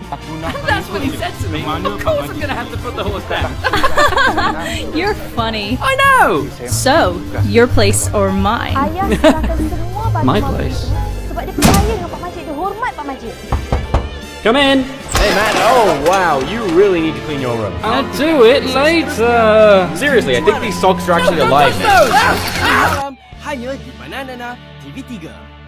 That's what he said to me. Of course I'm gonna have to put the horse down. You're funny. I know! So, your place or mine? Ayah serahkan semua baju My Mak place. Majid sebab dia percaya dengan Pak Majid, dia hormat Pak Majid. Come in. Hey man, oh wow, you really need to clean your room. I'll do it later. Seriously, I think these socks are actually alive. No! Hanya di Bananana TV3.